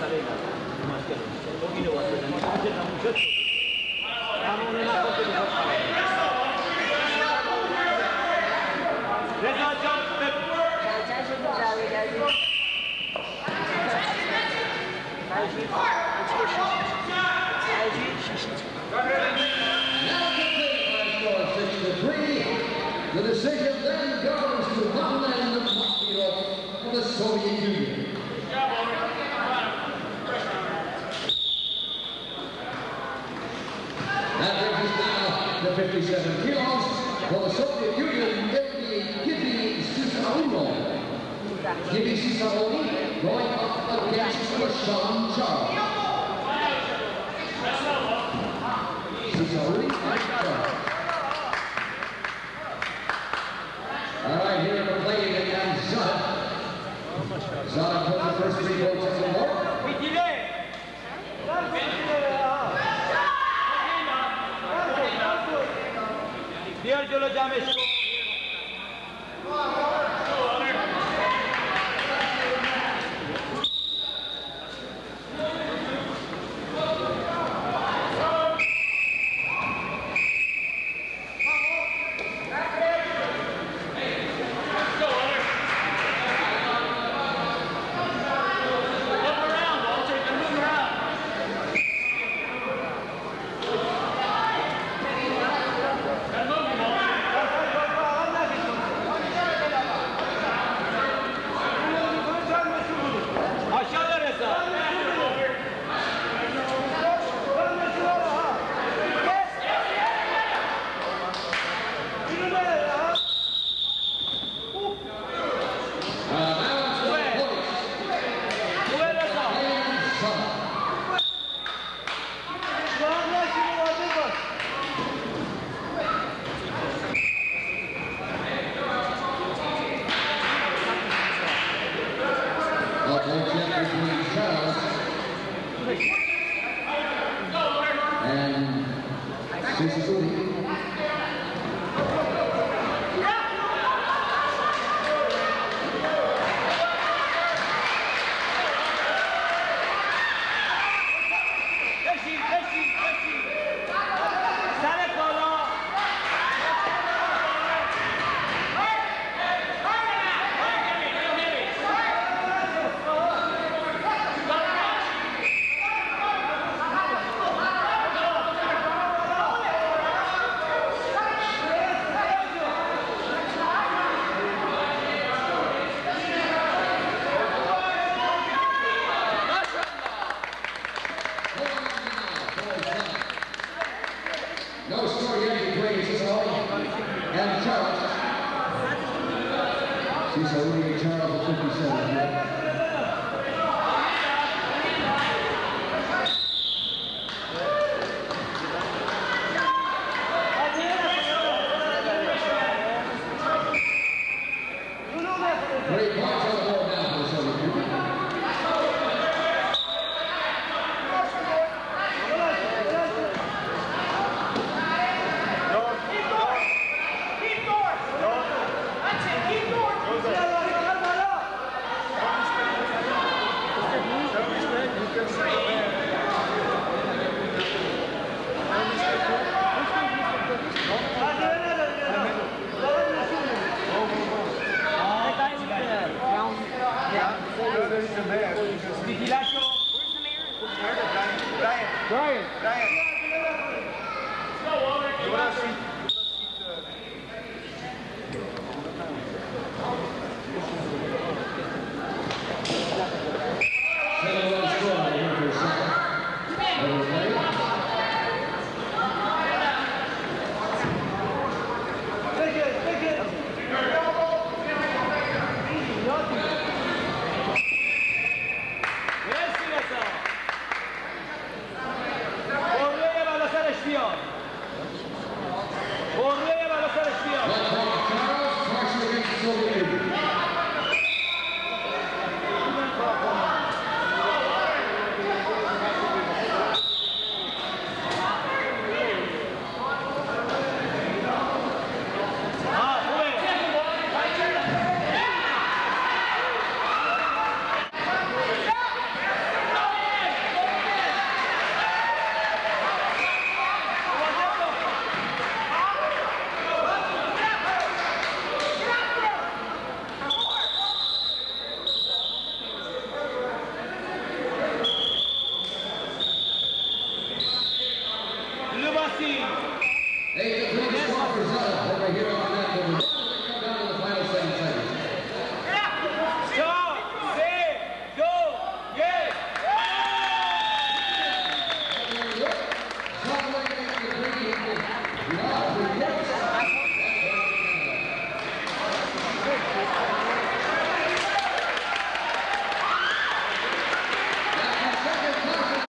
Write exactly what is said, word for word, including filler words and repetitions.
arena, pochino qualcosa, ma c'è una mucciata. Ma non è una cosa di fare. The decision then goes to one end of Moscow for the Soviet Union. That brings us now to fifty-seven kilos for the Soviet Union. It will be Gibi Sisaroni. Gibi Sisaroni going up against Rashawn Charles. Sisaroni and Charles. All right, here we're playing against Zada. Zada put the first three votes in the board. Io l'ho già messo. And Sisaroni. No score yet between Sisaroni and Charles. Sisaroni and Charles at fifty-seven. Yeah. Three points on the board now for the Soviet Union. Ti lascio. Brian. Brian.